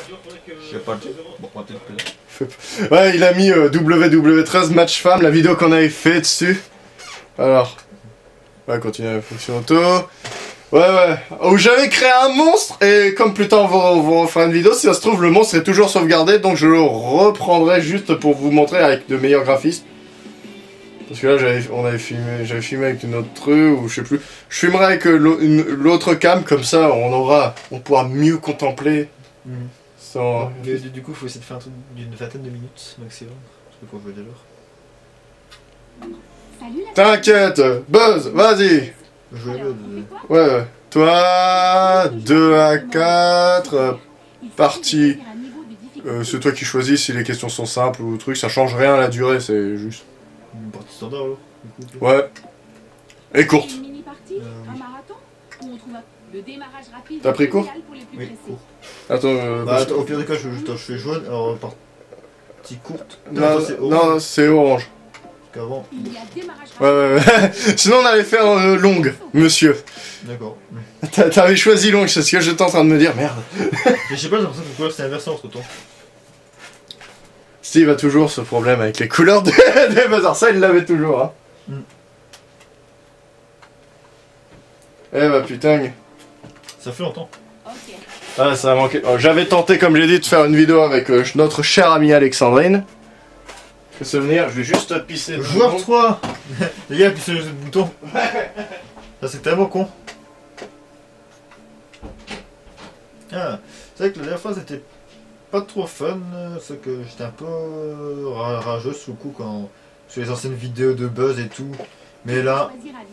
Je sais pas le truc. Bon, on va peut-être. Ouais, il a mis WW13 match femme, la vidéo qu'on avait fait dessus. Alors, ouais, continue la fonction auto. Ouais, où j'avais créé un monstre, et comme plus tard on va refaire une vidéo, si ça se trouve le monstre est toujours sauvegardé, donc je le reprendrai juste pour vous montrer avec de meilleurs graphismes. Parce que là j'avais filmé avec une autre truc, ou je sais plus. Je filmerai avec l'autre cam, comme ça on pourra mieux contempler. Sans... Du coup, il faut essayer de faire un truc d'une vingtaine de minutes maximum. Parce que pour jouer dès l'heure. T'inquiète, Buzz, vas-y. Ouais, toi, 2 à 4, partie. C'est toi qui choisis si les questions sont simples ou trucs, ça change rien à la durée, c'est juste. Une partie standard alors. Ouais. Et courte. T'as pris court? Oui, court. Attends, bah, au pire des cas, je fais jaune, alors partie courte. Non, c'est orange. Qu'avant. Ouais. Sinon on allait faire longue, monsieur. D'accord. T'avais choisi longue, c'est ce que j'étais en train de me dire, merde. Mais je sais pas, j'ai l'impression que couleur c'est inversé entre temps. Steve a toujours ce problème avec les couleurs des bazars, ça il l'avait toujours, hein. Eh bah putain. Ça fait longtemps. Ah, ça a manqué. Oh, j'avais tenté, comme j'ai dit, de faire une vidéo avec notre chère amie Alexandrine. Que souvenir, je vais juste pisser. Joueur 3. Les gars, pissez le bouton. Ça c'est tellement con. Ah, c'est vrai que la dernière fois c'était pas trop fun, c'est que j'étais un peu rageux sous le coup quand sur les anciennes vidéos de Buzz et tout. Mais là,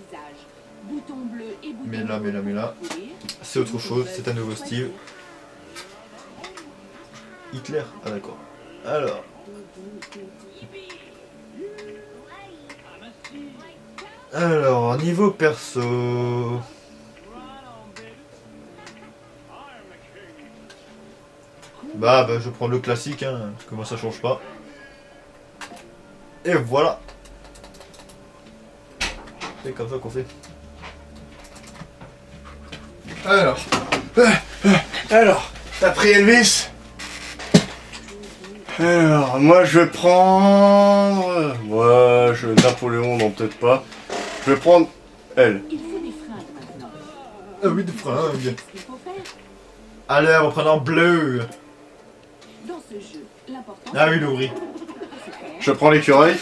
c'est autre chose, c'est un nouveau style. Hitler, ah d'accord. Alors, niveau perso... Bah, je prends le classique, hein, parce que moi ça change pas. Et voilà. C'est comme ça qu'on fait. Alors, t'as pris Elvis? Alors, moi je vais prendre... Ouais, Napoléon, non peut-être pas. Je vais prendre elle. Ah oui, des fringues. Allez, on prend en bleu. Ah oui, l'ouvrir. Je prends l'écureuil.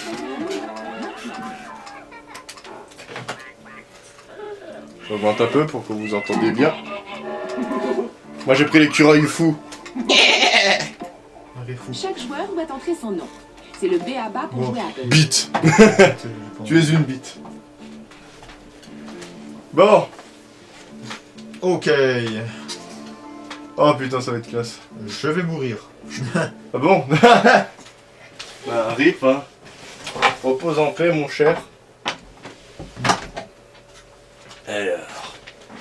J'augmente un peu pour que vous entendiez bien. Moi j'ai pris l'écureuil fou. Chaque joueur doit entrer son nom. C'est le B.A.B.A. pour jouer à Bite. Tu es une bite. Bon. Ok. Oh putain, ça va être classe. Je vais mourir. Ah bon? Bah rip, hein. Repose en paix, mon cher. Alors.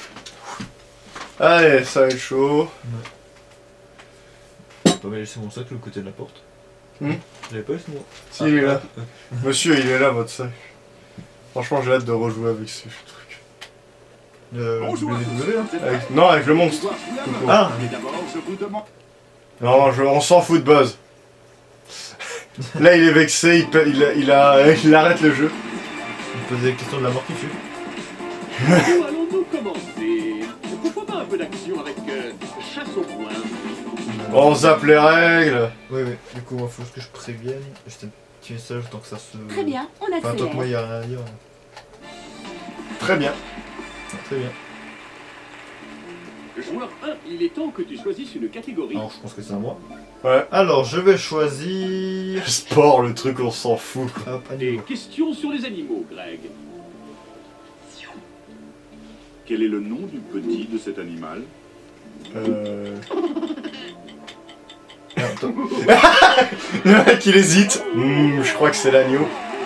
Allez, ça va être chaud. Je peux pas laisser mon sac de l'autre côté de la porte. J'avais pas laissé moi. Si, il est là. Monsieur, il est là, votre sac. Franchement, j'ai hâte de rejouer avec ce truc. WW, hein. Non, avec le monstre. Ah. Non, on s'en fout de Buzz. Là, il est vexé, il arrête le jeu. Il pose des questions de la mort qui tue. Allons-nous commencer? Pourquoi pas un peu d'action avec chasse au point? On zappe les règles. Oui. Du coup, il faut que je prévienne. J'étais un petit message tant que ça se... Très bien, on accélère. Enfin, tant que moi, il n'y a rien à dire. Très bien. Très bien. Joueur 1, il est temps que tu choisisses une catégorie. Alors, je pense que c'est à moi. Ouais. Alors, je vais choisir... Sport, le truc, on s'en fout. Hop, Et animaux. question sur les animaux, Greg. Quel est le nom du petit de cet animal? Attends. Le mec, il hésite. Je crois que c'est l'agneau.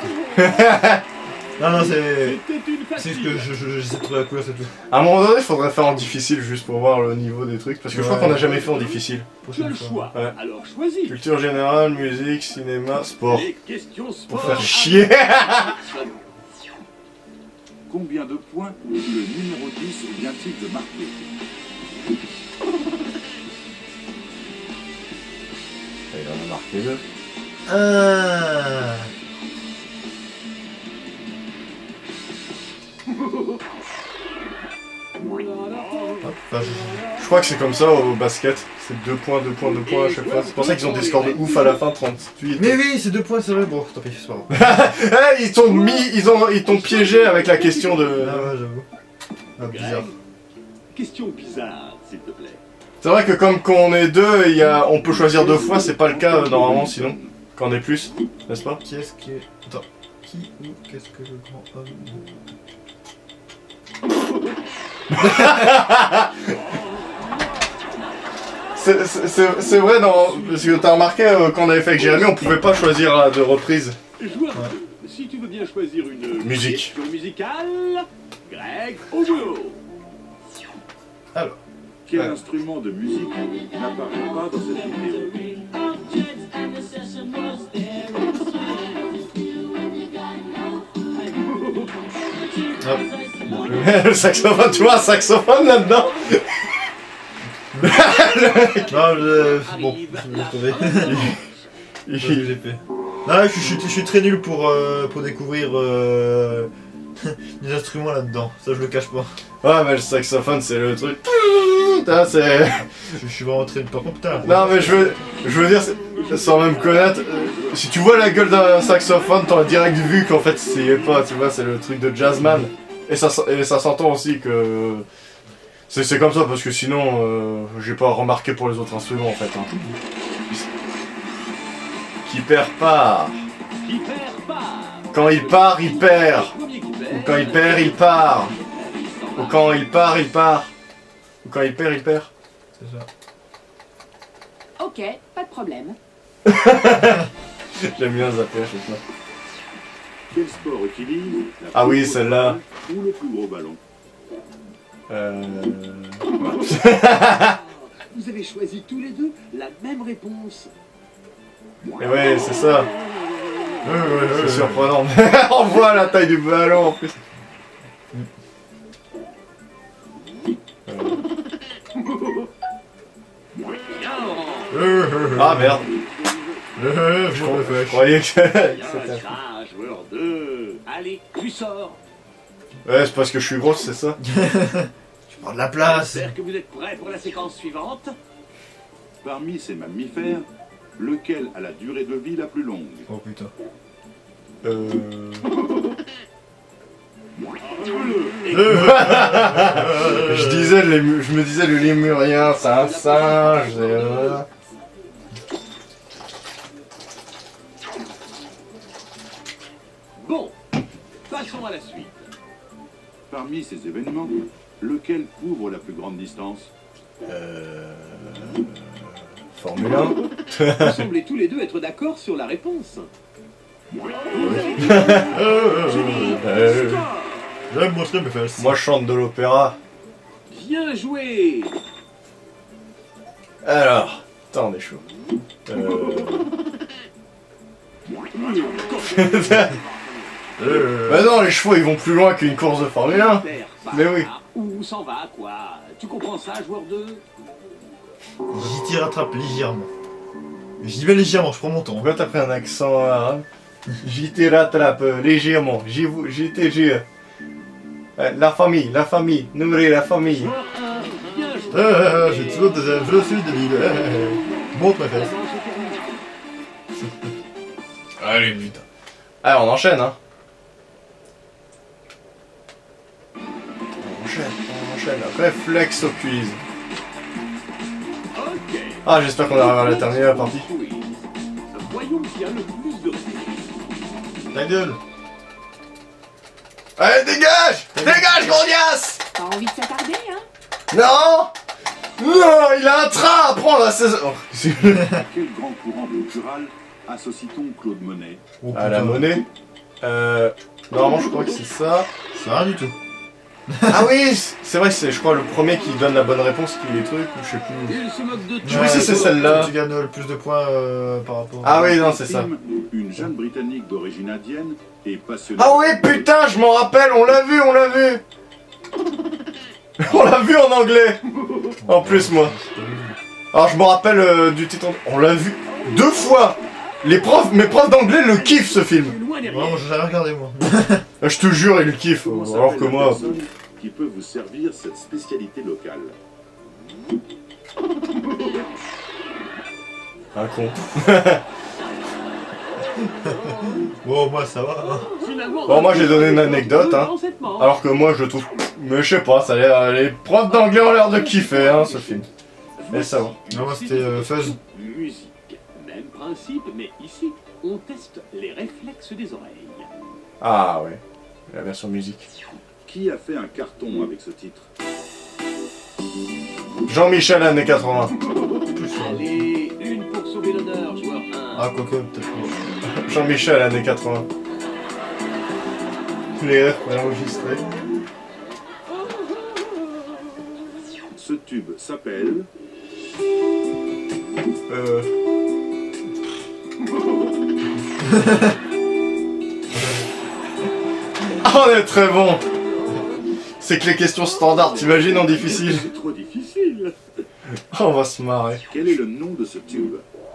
Non, c'est... C'était une C'est facile. que j'essaie de trouver la couleur, c'est tout. À un moment donné, il faudrait faire en difficile juste pour voir le niveau des trucs. Parce que je crois Ouais. qu'on n'a jamais fait en difficile. Tu as le choix. Ouais. Alors choisis. Culture générale, musique, cinéma, sport. Les questions sport. Pour faire chier. Combien de points le numéro 10 vient-il de marquer? Il en a marqué 2. Ah. Enfin, Je crois que c'est comme ça au basket. C'est 2 points, 2 points, 2 points à chaque fois. C'est pour ça qu'ils ont des scores de ouf à la fin, 38. Mais oui, c'est 2 points, c'est vrai. Bon, tant pis, c'est pas grave. Eh, ils t'ont piégé avec la question de... Ah ouais, j'avoue. Ah, bizarre. Question bizarre, s'il te plaît. C'est vrai que comme quand on est 2, on peut choisir 2 fois, c'est pas le cas normalement sinon. Quand on est plus, n'est-ce pas? Qui est-ce qui est... Attends. Qui ou qu'est-ce que le grand homme... C'est vrai, non, parce que t'as remarqué quand on avait fait avec Jérémy, on pouvait pas choisir à 2 reprises. Joueur 2, si tu veux bien choisir une Musique. question musicale, Greg au boulot. Alors. Quel instrument de musique n'apparaît pas dans cette vidéo? Hop. Le saxophone, tu vois un saxophone là-dedans? Non, bon, je vais trouver. J'ai fait. Non, je suis très nul pour découvrir des instruments là-dedans. Ça, je le cache pas. Ouais, mais le saxophone, c'est le truc. Putain, c'est... Je suis vraiment très nul. Par contre, putain. Non, mais je veux dire, sans même connaître, si tu vois la gueule d'un saxophone, t'aurais direct vu qu'en fait, c'est pas, tu vois, c'est le truc de jazzman. Et ça s'entend aussi que... C'est comme ça, parce que sinon, j'ai pas remarqué pour les autres instruments, en fait. Hein. Qui perd part. Qui perd part. Quand il part, il perd. Premier qui Ou perd. quand il perd, il part. Ou quand il part, il part. Ou quand il perd, il perd. C'est ça. Ok, pas de problème. J'aime bien zapper à chaque fois. Quel sport utilise la Ah plus oui, grosse celle-là. balle ou le plus gros ballon? Vous avez choisi tous les deux la même réponse. Et ouais, c'est ça. C'est surprenant. On voit la taille du ballon en plus. Ah merde. Je croyais que c'était... Ça, joueur 2. Allez, tu sors. Ouais, c'est parce que je suis grosse, c'est ça. Tu prends de la place. J'espère que vous êtes prêts pour la séquence suivante. Parmi ces mammifères, lequel a la durée de vie la plus longue? Oh putain. Je me disais le lémurien, c'est un singe. Bon, passons à la suite. Parmi ces événements, lequel couvre la plus grande distance? Formule 1. Vous semblez tous les deux être d'accord sur la réponse. J'aime montrer mes fesses. Moi je chante de l'opéra. Bien joué. Alors, attends, on est chaud. Bah non, les chevaux ils vont plus loin qu'une course de Formule 1. Mais oui. Où s'en va, quoi? Tu comprends ça, joueur 2? J'y t'y rattrape légèrement. J'y vais légèrement, je prends mon temps. Pourquoi t'as pris un accent arabe? J'y te rattrape légèrement. J'y te jure. La famille, nourrir la famille. Joueur 1, bien joué. J'ai toujours deuxième, je suis débile. Montre mes fesses. Allez, putain. Allez, on enchaîne, hein. On enchaîne. Réflexe au quiz. Ok. Ah, j'espère qu'on arrive à la terminer la partie. Quiz. Voyons qui a le plus de réponses. Ta gueule. Allez, dégage! Dégage, Grondias! Pas envie de s'attarder, hein? Non! Non, il a un train à prendre à 16h. À quel grand courant cultural associe-t-on Claude Monet? Oh, À la putain. monnaie. Normalement, je crois que c'est ça. C'est rien du tout. Ah oui, c'est vrai, c'est je crois le premier qui donne la bonne réponse qui est truc, ou je sais plus. Il se moque de Oui, c'est celle-là. Tu gagnes le plus de points par rapport. Ah oui, non, c'est ça. Film, une jeune Britannique d'origine indienne est passionnée. Ah oui, putain, je m'en rappelle, on l'a vu. On l'a vu en anglais. En plus, moi. Alors, je me rappelle du titre. On l'a vu. 2 fois. Mes profs d'anglais le kiffent ce film. Plus loin derrière. Non, j'ai jamais regardé moi. Je te jure, ils le kiffent. Comment Alors s'appelle que la moi... personne qui peut vous servir cette spécialité locale? Un con. Bon, moi ça va. Hein. Finalement, Bon, moi j'ai donné une anecdote, hein. dans cette manche. Alors que moi je trouve... Mais je sais pas, ça a l'air... Les profs d'anglais ont l'air de kiffer, hein, ce film. Mais ça va. Non, moi c'était Fuzz. Musique. Même principe, mais ici, on teste les réflexes des oreilles. Ah ouais. La version musique. Qui a fait un carton avec ce titre? Jean-Michel, années 80. Allez, une pour sauver l'honneur, joueur 1. Ah, quoique, peut-être pas. Jean-Michel, années 80. Les rêves enregistrés. Ce tube s'appelle... Ah, on est très bon. C'est que les questions standards, t'imagines en difficile. C'est trop difficile. Oh, on va se marrer. Quel est le nom de ce tube?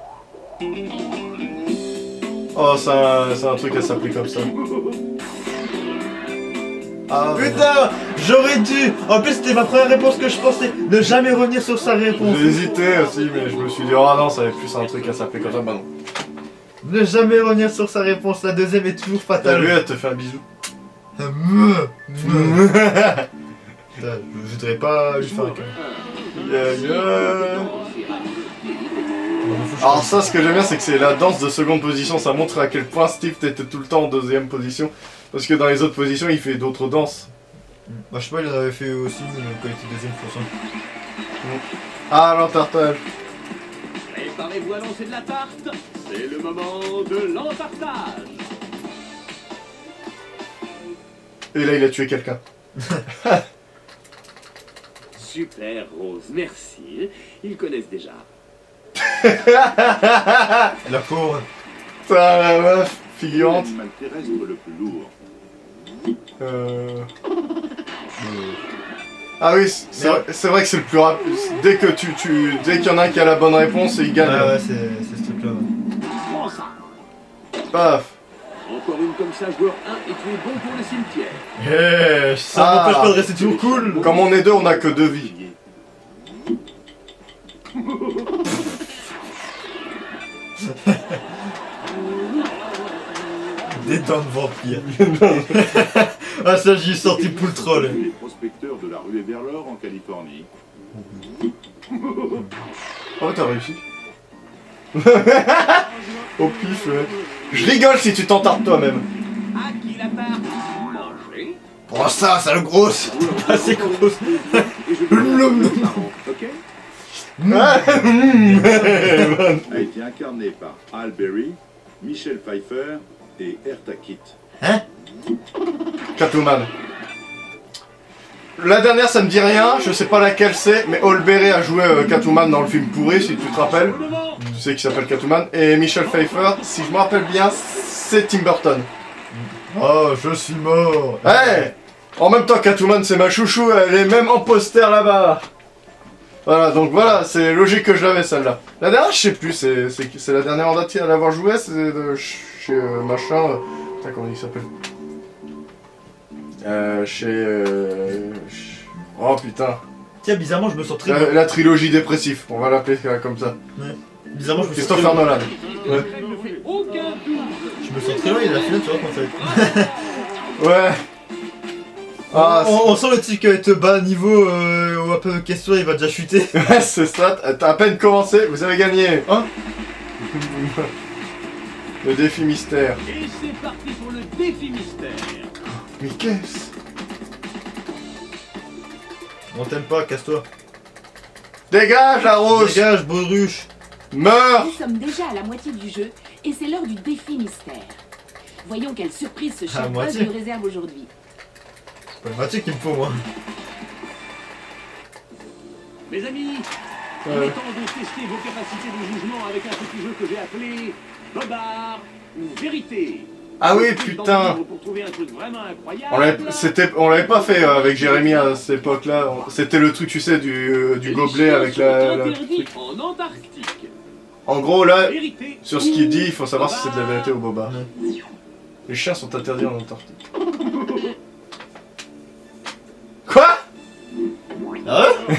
Oh, c'est un truc à s'appeler comme ça. Ah, putain, j'aurais dû. En plus, c'était ma première réponse que je pensais. Ne jamais revenir sur sa réponse. J'ai hésité aussi, mais je me suis dit, oh non, ça avait plus un truc à s'appeler comme ça. Bah non. Ne jamais revenir sur sa réponse. La deuxième est toujours T'as fatale. vu, elle te fait un bisou. Putain, je voudrais pas lui faire un câlin. Alors ça, ce que j'aime bien, c'est que c'est la danse de seconde position. Ça montre à quel point Steve était tout le temps en deuxième position. Parce que dans les autres positions, il fait d'autres danses. Bah, je sais pas, il en avait fait aussi quand il était deuxième, je pense. Ah, l'entartage. Préparez-vous à lancer de la tarte. C'est le moment de l'entartage. Et là, il a tué quelqu'un. Super, Rose, merci. Ils connaissent déjà. La pauvre. Putain, la meuf, figurante. L'animal terrestre le plus lourd. Ah oui, c'est vrai que c'est le plus rapide. Dès que dès qu'il y en a un qui a la bonne réponse, il gagne. Ah ouais, c'est ce truc-là. Prends ça. Paf. Encore une comme ça, joueur 1, et tu es bon pour le cimetière. Eh, ça m'empêche pas de rester toujours cool. Comme on est deux, on a que 2 vies. Des dents de vampire. Ah, ça, j'y ai sorti poule troll. Les prospecteurs de la ruée vers l'or en Californie. Oh, t'as réussi. Au pif, ouais. Je rigole si tu t'entardes toi-même. À qui la part? Manger. Prends ça, sale grosse. Ah, c'est grosse. Et je vais ok? A été incarné par Al Berry, Michelle Pfeiffer et Erta Kitt. Hein? Catwoman. La dernière, ça me dit rien, je sais pas laquelle c'est, mais Olberry a joué Catwoman dans le film pourri, si tu te rappelles. Tu sais qui s'appelle Catwoman. Et Michelle Pfeiffer, si je me rappelle bien, c'est Tim Burton. Oh, je suis mort. Hey! En même temps, Catwoman, c'est ma chouchou, elle est même en poster là-bas. Voilà, donc voilà, c'est logique que je l'avais celle-là. La dernière, je sais plus, c'est la dernière en date à l'avoir joué, c'est de chez machin. Putain, comment il s'appelle? Oh putain. Tiens, bizarrement, je me sens très loin. La trilogie dépressif, on va l'appeler comme ça. Bizarrement, je me sens très Christopher loin. Nolan. Ne fait aucun doute. Je me sens très loin, il a la finale, tu vois comment ça va être. Ouais. Ah, On sent le type qui va être bas à niveau, ou un peu de questions, il va déjà chuter. ouais, c'est ça, t'as à peine commencé, vous avez gagné. Hein? Le défi mystère. Et c'est parti pour le défi mystère. Mais qu'est-ce? On t'aime pas, casse-toi. Dégage la rose! Dégage, baudruche. Meurs! Nous sommes déjà à la moitié du jeu et c'est l'heure du défi mystère. Voyons quelle surprise ce cher Buzz moitié. nous réserve aujourd'hui. C'est pas le matique qu'il me faut, moi. Mes amis, il est temps de tester vos capacités de jugement avec un petit jeu que j'ai appelé Bobard ou Vérité. Ah oui, Faut-il putain. t'en vivre pour trouver un truc vraiment incroyable. On l'avait pas fait avec Jérémy à cette époque-là. C'était le truc, tu sais, du Et gobelet les avec chiens sont la interdits truc. en Antarctique. En gros, là, Vérité sur ce qu'il ou dit, il faut savoir si c'est de la bobard. vérité ou bobard. Ouais. Les chiens sont interdits en Antarctique. Quoi? Ah ouais?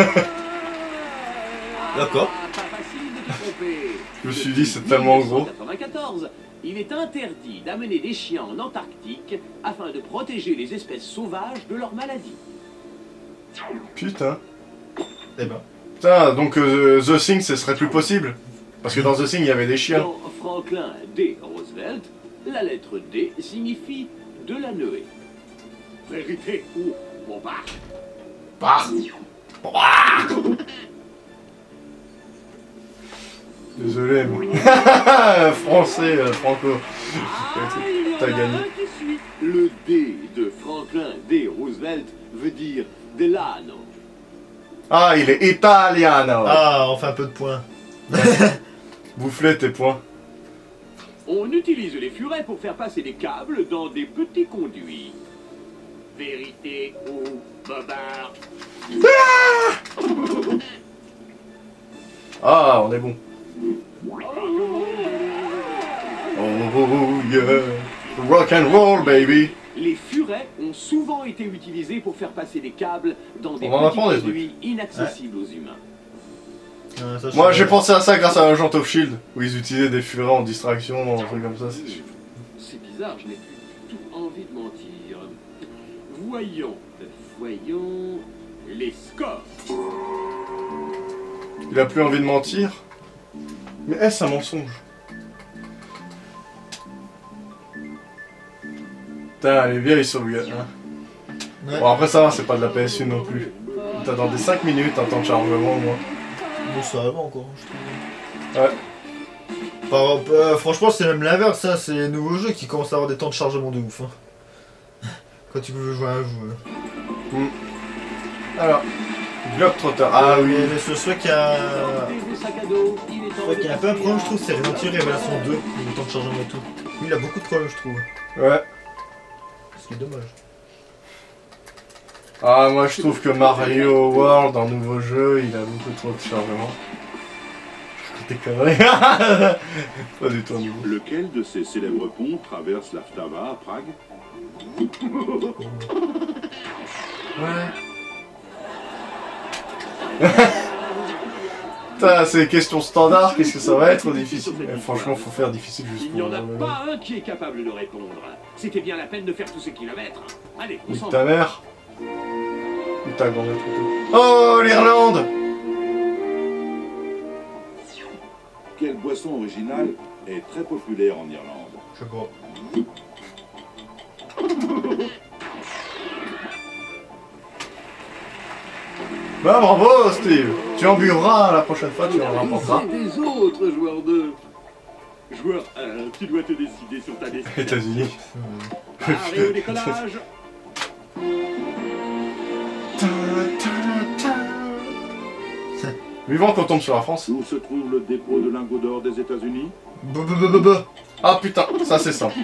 D'accord. Ah, pas facile de te tromper. Je me suis dit, c'est tellement gros. 1994, il est interdit d'amener des chiens en Antarctique afin de protéger les espèces sauvages de leurs maladies. Putain. Eh ben. Putain, donc The Thing, ce serait plus possible. Parce que dans The Thing, il y avait des chiens. Dans Franklin D. Roosevelt, la lettre D signifie de la Noé. Vérité ou bobard. Bah. Désolé, mais... Français, Franco. Ah, il y en T'as a gagné. un qui suit. Le D de Franklin D. Roosevelt veut dire Delano. Ah, il est italiano. Ah, on fait un peu de points. Boufflez tes points. On utilise les furets pour faire passer des câbles dans des petits conduits. Vérité ou bobard. Ah, on est bon. Oh yeah. Rock and roll, baby. Les furets ont souvent été utilisés pour faire passer des câbles dans des On va en petits apprendre des conduits inaccessibles aux humains. Ah, ça, je Moi, sais j'ai pas. pensé à ça grâce à Agent of Shield, où ils utilisaient des furets en distraction, un truc comme ça. C'est bizarre, je n'ai plus du tout envie de mentir. Voyons les scores. Il a plus envie de mentir. Mais est-ce un mensonge? Putain, elle est vieille sur le gars. Hein. Ouais. Bon, après ça va, c'est pas de la PS1 non plus. T'attendais 5 minutes en temps de chargement, moi. Bon, ça va encore, je trouve. Ouais. Franchement, c'est même l'inverse, ça. C'est les nouveaux jeux qui commencent à avoir des temps de chargement de ouf. Hein. Quand tu veux jouer à un jeu. Alors, Globetrotter. Ah oui. Mais je souhaite qu'il y a. Sortez vos sacs à dos, il est temps Ouais, de qu'il y a un peu un passer problème, à- je trouve, c'est Resident Evil Révélation 2, le temps de chargement et tout. Lui, il a beaucoup de problèmes, je trouve. Ouais. Ce qui est dommage. Ah, moi je trouve que Mario World, en nouveau jeu, il a beaucoup trop de chargement. Des conneries. Pas du tout un nouveau. Lequel de ces célèbres ponts traverse la Vltava à Prague? Putain, c'est des questions standards, qu'est-ce que ça va être difficile? Franchement, faut faire difficile juste Il n'y pour... en a pas un qui est capable de répondre. C'était bien la peine de faire tous ces kilomètres. Allez, on Nique s'en ta va. mère. Ou ta grand-mère plutôt. Oh, l'Irlande! Quelle boisson originale est très populaire en Irlande? Je sais pas. Bah bravo, Steve! Tu en bureras la prochaine fois, tu en rapporteras. C'est des autres joueurs 2. Joueur 1, tu dois te décider sur ta destination. États-Unis. Arrêt au décollage. Vivant qu'on tombe sur la France. Où se trouve le dépôt de lingots d'or des États-Unis? Ah putain, ça c'est simple.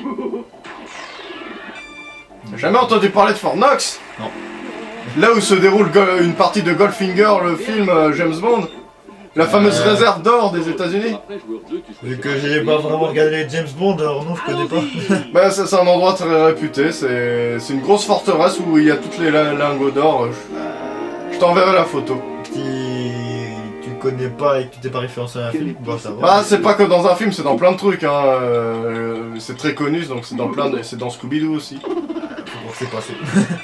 T'as jamais entendu parler de Fort Knox? Non. Là où se déroule une partie de Goldfinger, le film James Bond. La fameuse réserve d'or des États-Unis. Après, joueur 2, tu Vu choisis que un j'ai pas vraiment regardé les James Bond, alors non, je connais pas. Allons-y. Bah c'est un endroit très réputé, c'est une grosse forteresse où il y a toutes les lingots d'or. Je t'enverrai la photo. Tu connais pas et que tu t'es pas référencé à un film, bah ça va. Bah c'est pas que dans un film, c'est dans plein de trucs. Hein. C'est très connu, donc c'est dans plein de... C'est dans Scooby-Doo aussi. Faut voir que c'est passé.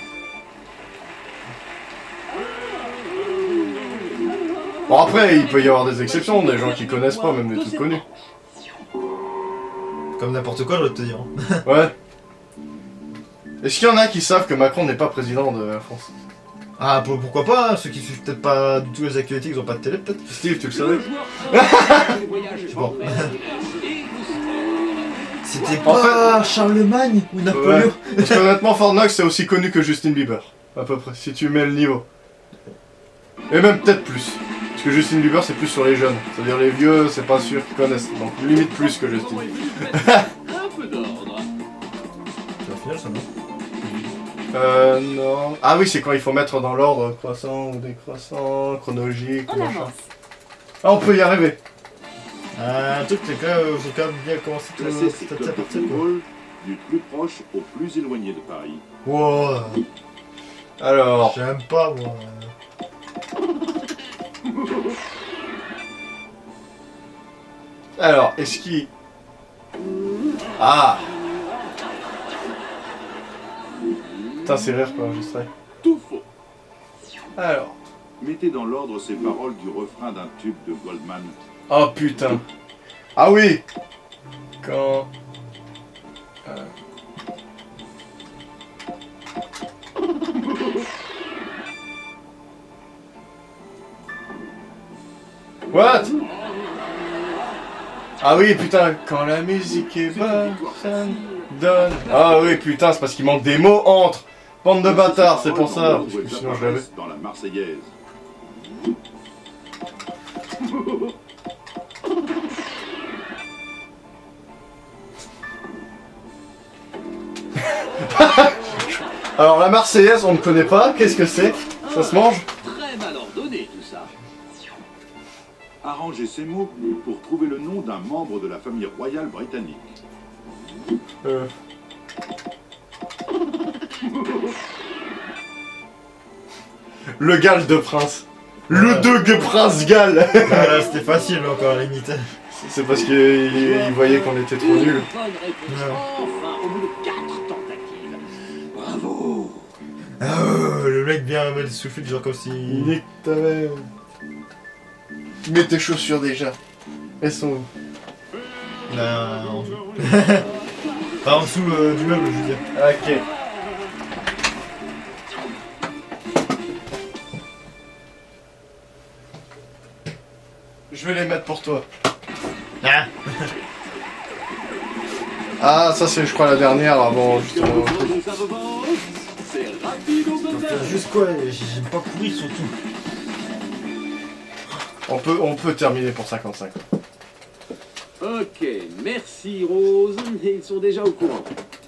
Bon après, il peut y avoir des exceptions, des gens qui connaissent pas, même des trucs connus. Comme n'importe quoi, je vais te dire. Ouais. Est-ce qu'il y en a qui savent que Macron n'est pas président de la France? Ah, pourquoi pas, hein, ceux qui suivent peut-être pas du tout les actualités, ils ont pas de télé peut-être. Steve, tu le savais? Le joueur 1, les voyages Bon. en mer et le sport. C'était En pas Charlemagne ou Napoléon. Ouais. Parce qu'honnêtement, Fort Knox c'est aussi connu que Justin Bieber. À peu près, si tu mets le niveau. Et même peut-être plus. Parce que Justin Bieber c'est plus sur les jeunes. C'est-à-dire les vieux, c'est pas sûr qu'ils connaissent. Donc limite plus que Justin. Comment est venu de mettre un peu d'ordre. C'est au final ça, non? Non. Ah oui, c'est quand il faut mettre dans l'ordre croissant ou décroissant, chronologique, On machin. avance. Ah, on peut y arriver. Un truc, c'est que faut quand même bien commencer Classer ces cette clubs de partie, quoi. football du plus proche au plus éloigné de Paris. Wow. Alors, J'aime pas, moi. est-ce qu'il... Ah. Putain, c'est rare pas enregistré. Tout faux. Alors. Mettez dans l'ordre ces paroles du refrain d'un tube de Goldman. Oh putain. Ah oui. Quand... What? Ah oui, putain, quand la musique est bonne, ça donne... Ah oui, putain, c'est parce qu'il manque des mots entre. Bande de bâtards, c'est pour ça. Parce que sinon je l'avais. Dans la Marseillaise. Alors la Marseillaise, on ne connaît pas. Qu'est-ce que c'est? Ça se mange? Très mal ordonné tout ça. Arrangez ces mots pour trouver le nom d'un membre de la famille royale britannique. Le Galles de Prince. Le deux Prince Galles. Ah, là, c'était facile encore à la limite. C'est parce qu'il voyait qu'on était trop nuls. Bonne réponse. Ouais. Enfin, au bout de 4 tentatives. Bravo. Ah, le mec bien mal soufflé, genre comme si. Nique ta mère. Mets tes chaussures déjà. Elles sont où? Là, en dessous. Pas en dessous du meuble, je veux dire. Ok. Je vais les mettre pour toi. Ah, Ah, ça c'est je crois la dernière avant justement. Sa revanche, c'est rapido Gonzalez. juste quoi, j'aime pas courir surtout. On peut terminer pour 55. Ok, merci Rose. Ils sont déjà au courant.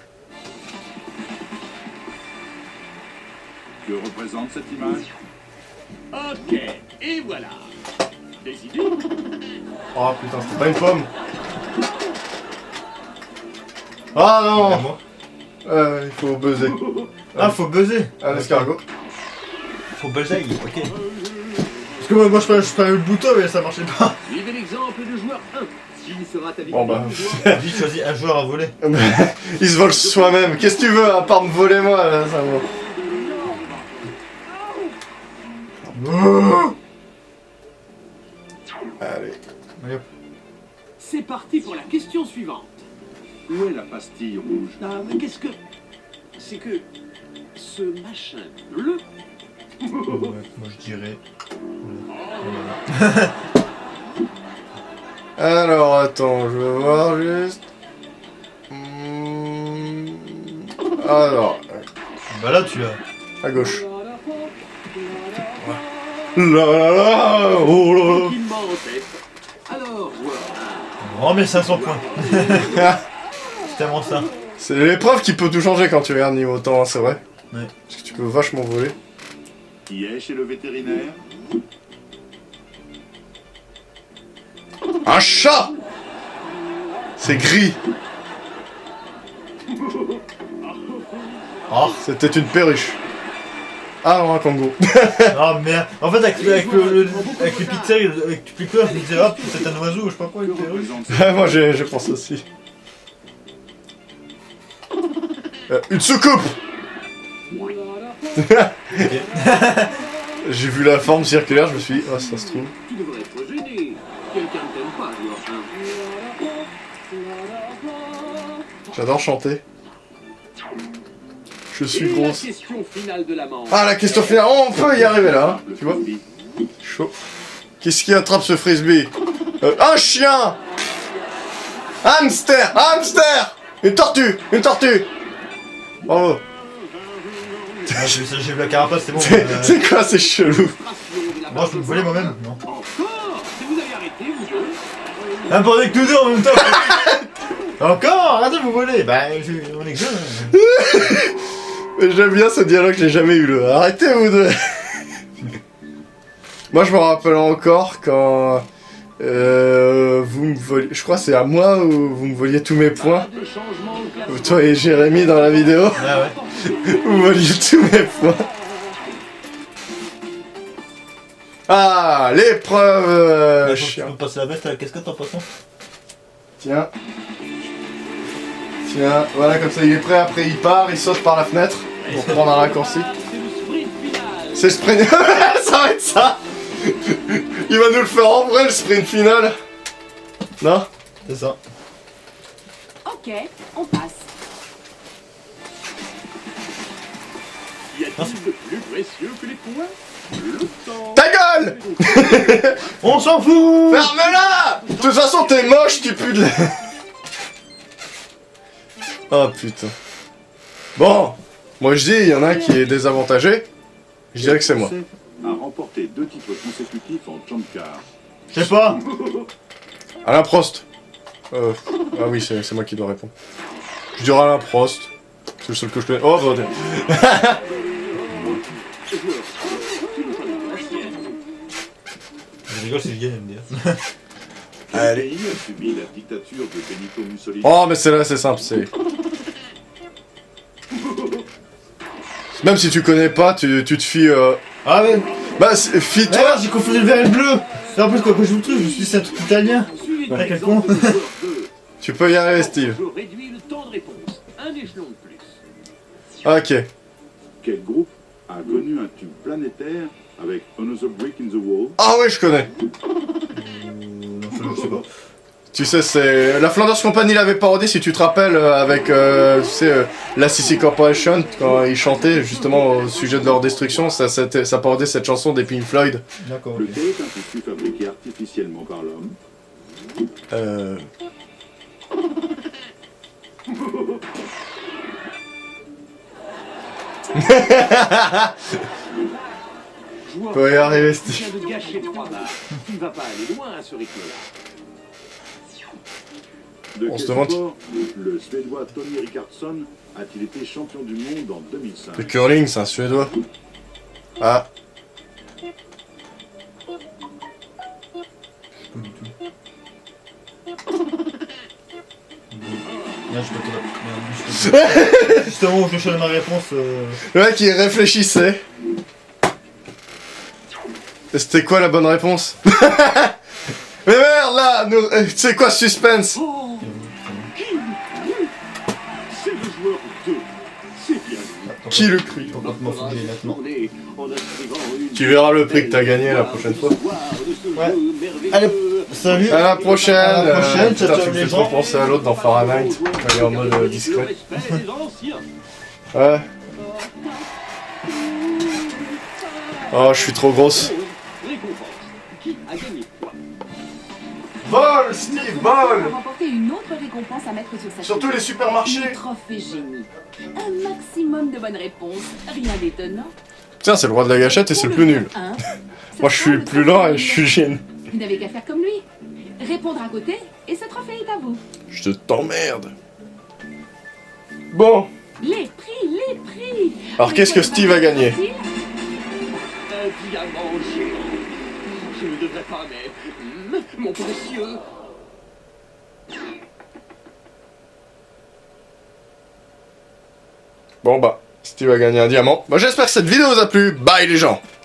Que représente cette image? Ok, et voilà. Des idées? Oh putain, c'était pas une pomme. Ah non. Moi. Il faut buzzer. Ah, faut buzzer. Un escargot. Faut buzzer, ok. Parce que moi je prenais le bouton mais ça marchait pas. Suivez l'exemple du joueur 1. Qui sera ta Bon bah. Vite choisi un joueur à voler. Il se vole soi-même. Qu'est-ce que tu veux à part me voler moi là, ça va. Allez. C'est parti pour la question suivante. Où est la pastille rouge? Ah, mais qu'est-ce que... C'est que... Ce machin bleu... Moi je dirais. Alors attends, je vais voir juste. Alors, Bah là tu l'as. à gauche. La la la, oh là là. Tranquillement en tête. Alors, joueur Oh mais 500 points. C'est tellement ça. C'est l'épreuve qui peut tout changer quand tu regardes niveau temps, hein, c'est vrai. Ouais. Parce que tu peux vachement voler. Qui est chez le vétérinaire? Un chat! C'est gris. Oh, C'était une perruche. Ah non, un kangourou. oh merde. En fait avec les pixels, avec du pixel, je me disais hop, c'est un oiseau, je sais pas quoi, Que une perruche. représente cette Moi je pense aussi. Une soucoupe! J'ai vu la forme circulaire, je me suis dit, oh ça se trouve. Tu devrais être gêné. Quelqu'un ne t'aime pas, joueur 1. J'adore chanter. Je suis Et la grosse. question finale de la manche. Ah la question finale, oh, on peut y arriver là, hein, le tu vois. frisbee? Chaud. Qu'est-ce qui attrape ce frisbee? Un chien! Hamster! Hamster! Une tortue! Une tortue! Bravo. Ah, j'ai vu la carapace, c'est bon. C'est quoi, c'est chelou? Moi je peux me voler moi-même, non. Encore? Si vous avez arrêté, vous deux. Ah, pendant que nous deux en même temps. Encore? Arrêtez de vous voler. Bah, on est que jeunes. J'aime bien ce dialogue, j'ai jamais eu le. Arrêtez vous deux. Moi je me rappelle encore quand Vous me voliez... Je crois que c'est à moi où vous me voliez tous mes points. Pas de changement au classement. Toi et Jérémy dans la vidéo. Ah ouais. Vous voliez tous mes points. Ah, l'épreuve Tu chien. peux passer la veste à la casquette en passant. Tiens. Tiens, voilà, comme ça il est prêt, après il part, il saute par la fenêtre pour prendre un raccourci. C'est le sprint final. C'est le sprint. Ça va être ça. Il va nous le faire en vrai le sprint final. Non? C'est ça. Ok, on passe. Y a-t-il de plus précieux que les points? Le temps. Ta gueule! On s'en fout! Ferme-la! De toute façon t'es moche, tu pues de la... Oh putain. Bon, moi je dis, il y en a un qui est désavantagé. Je dirais que c'est moi. A remporté 2 titres consécutifs en Champ Car. Je sais pas. Alain Prost. Ah oui, c'est moi qui dois répondre. Je dirais Alain Prost. C'est le seul que je connais. Oh, bordel. Je rigole si je gagne, me dire. Le Allez. pays a subi la dictature de Benito Mussolini. Oh, mais celle-là, c'est simple, c'est... Même si tu connais pas, tu te fies... Ah ouais. Bah, fie-toi... Toi, j'ai confondu le vert et le bleu. Et en plus, quand je vous le trouve, je me suis dit c'est un truc italien. Suivi de Ouais, quel l'exemple con. du joueur 2. Tu peux y arriver, Steve. Je réduis le temps de réponse. Un échelon de plus. Ok. Quel groupe a connu un tube planétaire avec Another Brick in the Wall? Ah oui, je connais. Non, je sais pas. Tu sais, c'est... La Flanders Company l'avait parodé, si tu te rappelles, avec, tu sais, la CC Corporation, quand ils chantaient, justement, au sujet de leur destruction, ça parodait cette chanson des Pink Floyd. D'accord, ok. Lequel est un tissu fabriqué artificiellement par l'homme? Joueur Faut y arriver, qui Steve. vient de gâcher 3 barres. Tu ne vas pas aller loin à ce rythme-là. De On quel se demande- sport le Suédois Tony Rickardsson a-t-il été champion du monde en 2005? Le curling, c'est un Suédois. Ah. Merde, je peux te... Justement, où je cherchais ma réponse. Le mec, il réfléchissait. Et c'était quoi la bonne réponse? Mais merde, là, c'est quoi ce suspense? Oh, c'est le joueur 2. C'est bien lui. Qui le crie? Complètement fouillé maintenant. Tourné en inscrivant une Tu verras le prix que t'as gagné la prochaine fois. Ouais. Allez, salut. À la prochaine. À la prochaine, Putain, ciao, tu ciao, me les fais trop gens. penser à l'autre dans Fahrenheit. Il est en mode discret. Ouais. Oh, je suis trop grosse. Récompense. Qui a gagné quoi? Vol, Steve, On va vol. remporter une autre récompense à mettre sur sa Surtout figure. les supermarchés. Le trophée génie. Un maximum de bonnes réponses. Rien d'étonnant. Tiens, c'est le roi de la gâchette et c'est le plus nul. Moi, je suis le plus lent et je suis génial. Vous n'avez qu'à faire comme lui. Répondre à côté et ce trophée est à vous. Je t'emmerde. Bon. Les prix. Alors, qu'est-ce que Steve a gagné? Un diamant géant. Je ne devrais pas, mais... mon précieux... Bon bah, Steve a gagné un diamant. Bah j'espère que cette vidéo vous a plu. Bye les gens.